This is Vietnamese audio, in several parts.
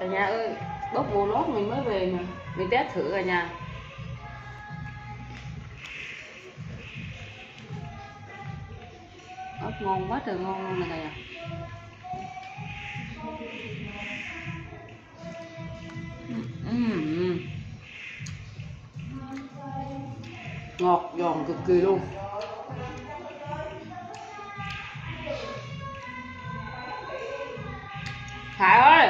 Cả nhà ơi, bốc bồ lót mình mới về mà mình test thử cả nhà. Ốc ngon quá trời ngon luôn này cả nhà. Ngọt giòn cực kỳ luôn. Hải ơi,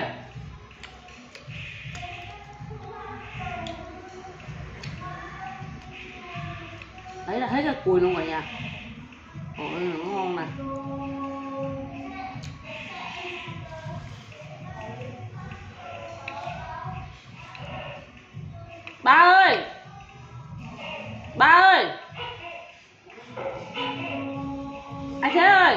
đấy là hết cái cùi luôn cả nhà. Ôi nó ngon nè. Ba ơi, ba ơi, anh Thế ơi.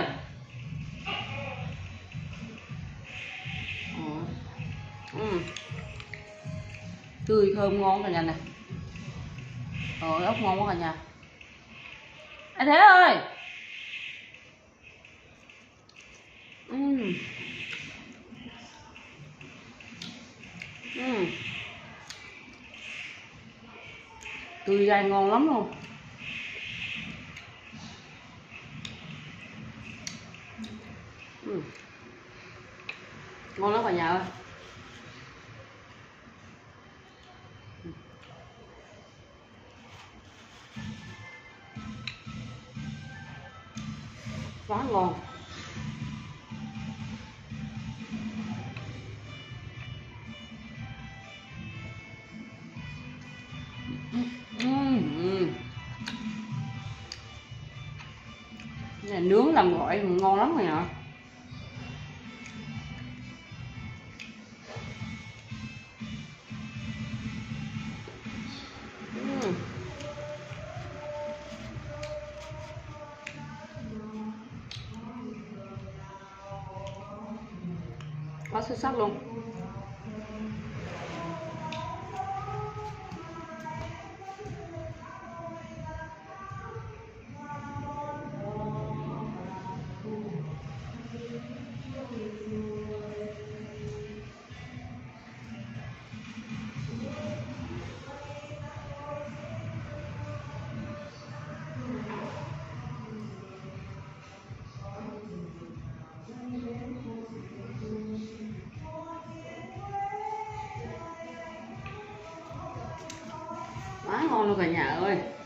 Tươi thơm ngon cả nhà này. Ốc ngon quá cả nhà. Anh Thế ơi. Tươi dai ngon lắm luôn. Ngon lắm cả nhà ơi. Quá ngon. Này nướng làm gọi ngon lắm rồi nhở. Quá xuất sắc luôn. Quá ngon luôn cả nhà ơi.